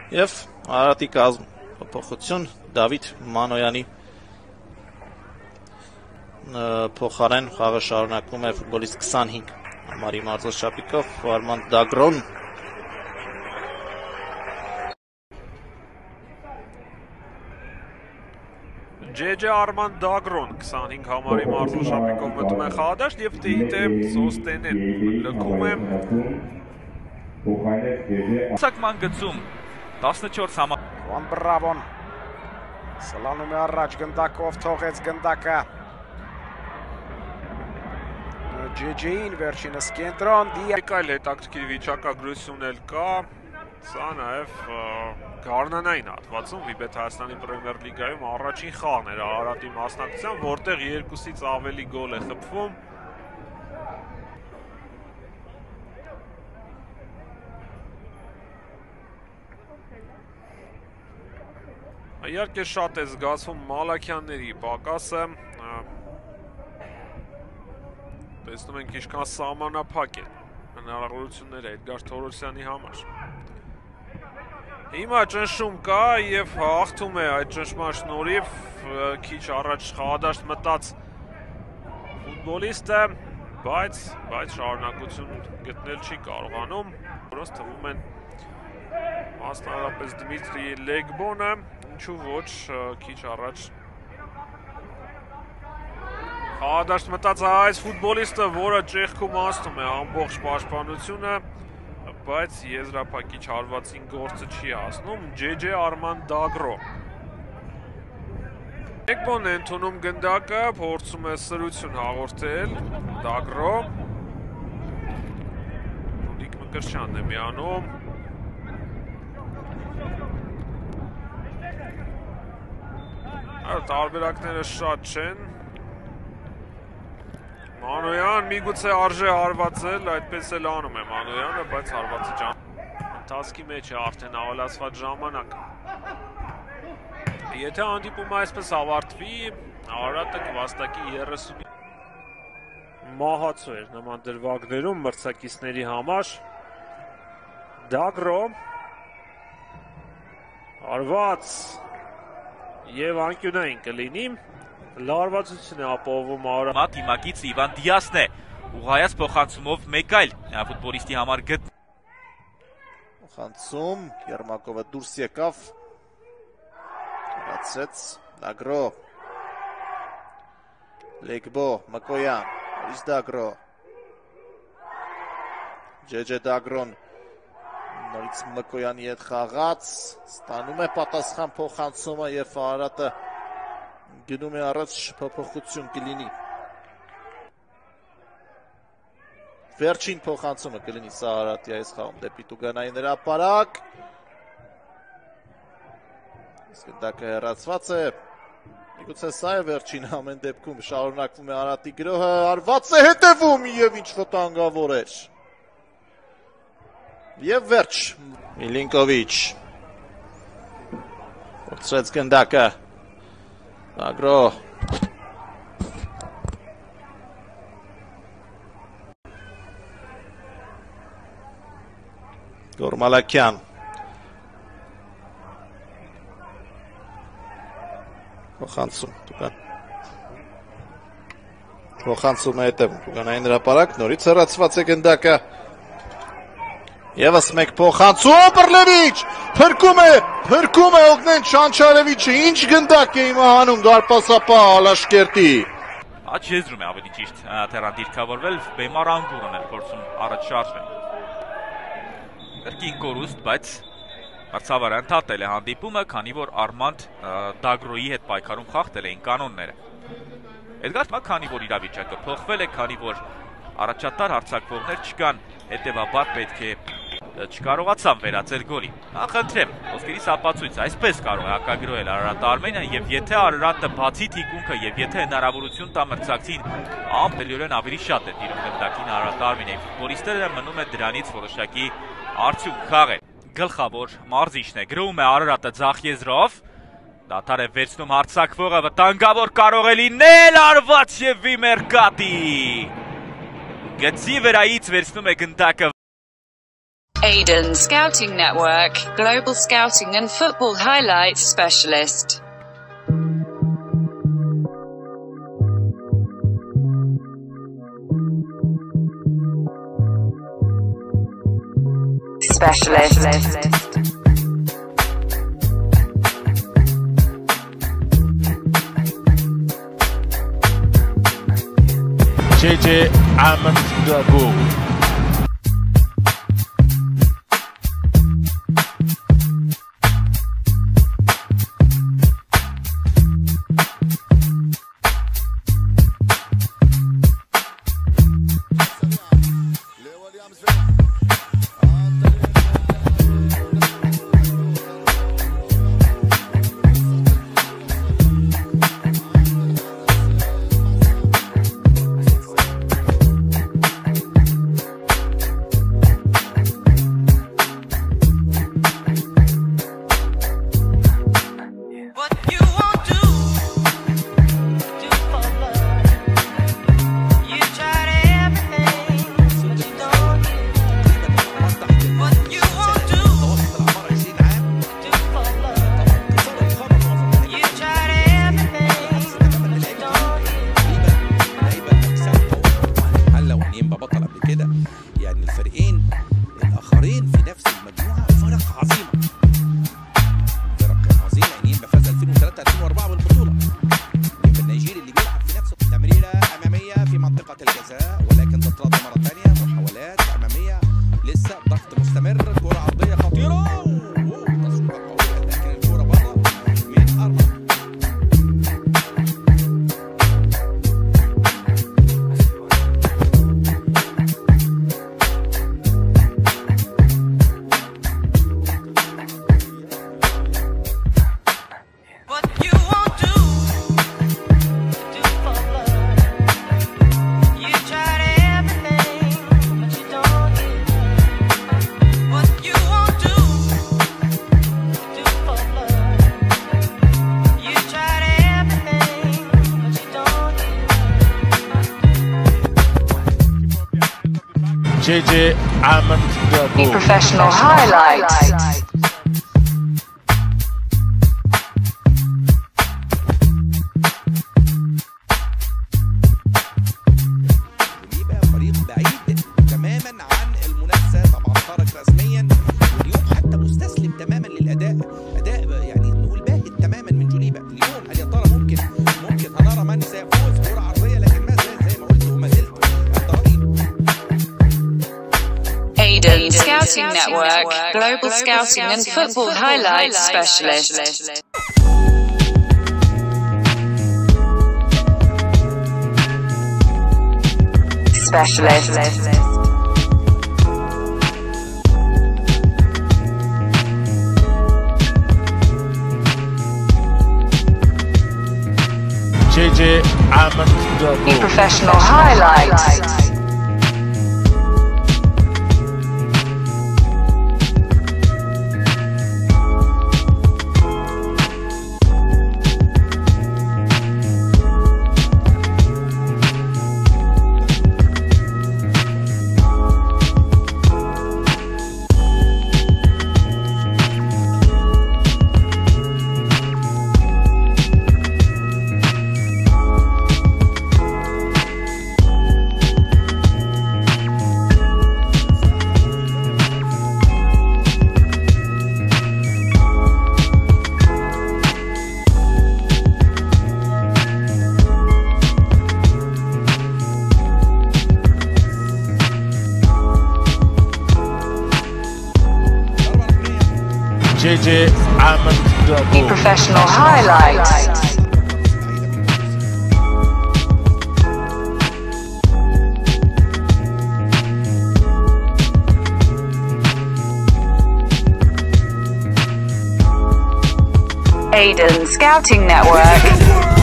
Եվ Արարատի կազմ փոփոխություն Դավիթ Մանոյանի փոխարեն խաղը շարունակվում է ֆուտբոլիստ 25 համարի մարզաշապիկով Արման Դագրոն Ջեջե Արման Դագրոն 25 համարի մարզաշապիկով մտում է խաղադաշտ եւ դիտե Սոստենեն լքում է Ցակման գծում 14 համար Վան Բրավոն Սլանում է առաջ գնդակով թողեց գնդակը Ջեջեին վերջինս կենտրոն Այլ հետաքրքիր վիճակագրություն էլ կա Սա նաև գարնանային հատվածում Վիբեթ Հայաստանի Պրեմիեր լիգայում առաջին խաղն էր Արարատի մասնակցությամբ, որտեղ 2-ից ավելի գոլ է խփվում Իհարկե շատ է զգացվում Մալաքյանների պակասը Տեսնում ենք ինչքան սահմանափակ են հնարավորությունները Էդգար Թորոսյանի համար Հիմա ճնշում կա և հաղթում է այդ ճնշման շնորհիվ քիչ առաջ խաղադաշտ մտած ֆուտբոլիստը, բայց շարունակություն գտնել չի կարողանում, որոնց թվում են մասնավորապես Դմիտրի Լեգբոնը, ինչու ոչ քիչ առաջ խաղադաշտ մտած այս ֆուտբոլիստը, որը ճեղքում անցնում է ամբողջ պաշտպանությունը բայց եզրափակիչ հարվածին գործը չի հասնում Ջեջե Արման Դագրո Լեգբոնն է ընդունում գնդակը, փորձում է սրություն հաղորդել Դագրո Ռուդիկ Մկրտչյանն է միանում Տարբերակները շատ չեն Մանոյան միգուցե արժե հարվածել, այդպես էլ անում է Մանոյանը, բայց հարվածի ընթացքի մեջ է արդեն ավելացված ժամանակ Եթե հանդիպումը այսպես ավարտվի, Արարատը կվաստակի 30 Մահացու էր նման դրվագներում մրցակիցների համար Դագրո Հարված և անկյունային կլինի Լարվածություն է ապահովում Արարատը Դիմակից Իվան Դիասն է ուղղայած փոխանցումով մեկ այլ ֆուտբոլիստի համար գտ Փոխանցում Երմակովը դուրս եկավ Բացեց Դագրո Լեգբո Մկոյան Իս Դագրո Ջեջե Դագրոն նորից Մկոյանի հետ խաղաց ստանում է պատասխան փոխանցումը եւ Արարատը գնում է առաջ փոփոխություն կլինի Վերջին փոխանցումը կլինի սա Արարատի այս խաղում դեպի Տուգանային հրապարակ Իսկ գնդակը հեռացված է Միգուցե սա է վերջին ամեն դեպքում շարունակվում է Արարատի գրոհը արված է հետևում եւ ինչ վտանգավոր էր Եվ վերջ Միլինկովիչ Փորձեց գնդակը Դագրո Գորմալակյան Փոխանցում է հետևում Տուգանային հրապարակ նորից հեռացված է գնդակը Եվս մեկ փոխանցում Պրլևիչ փրկում է Օգնեն Շանչարևիչը ինչ գնդակ է հիմա հանում դարպասապահ Ալաշկերտի Աչ եզրում է ավելի ճիշտ թերան դիրքավորվել Բեմար Անգուրն էր փորձում առաջ շարժվել Կրկին կորուստ, բայց հարցավար ընդհատել է հանդիպումը, քանի որ Արմանդ Դագրոյի հետ պայքարում խախտել էին կանոնները Էդգար քանի որ իրավիճակը փոխվել է, քանի որ առաջատար հարձակվողներ չկան, հետևաբար պետք է չկարողացան վերածել գոլի Խնդրեմ, ոսկերիս ապացույց, այսպես կարող է հակագրոհել Արարատը Արմենիան եւ եթե Արարատը բացի թիկունքը եւ եթե հնարավորություն տա մրցակցին ամբողջորեն ավելի շատ է տիրում գնդակին Արարատը Արմենիայի ֆուտբոլիստները մնում է դրանից որոշակի արդյունք խաղել Գլխավոր մարզիչն է գրոհում է Արարատը ձախ եզրով Դադար է վերցնում հարձակվողը վտանգավոր կարող է լինել արված եւ Վիմերկատի Գծի վրայից վերցնում է գնդակը Aiden Scouting Network, Global Scouting and Football Highlights Specialist. JJ Ahmed Dago. JJ Ahmed Dago. Professional highlights. فريق بعيد تماما عن المنافسه، طبعا خرج رسميا واليوم حتى مستسلم تماما للاداء، اداء يعني نقول باهت تماما من جوليبا اليوم. هل يا ترى ممكن هنرى من سيفوز كره عرضيه، لكن ما زال زي ما قلت وما زلت Aiden Scouting Network, Global Scouting and Football Highlights Specialist. JJ Ahmed Dago. Professional highlights. JJ Ahmed Dago. Professional highlights. Aiden Scouting Network.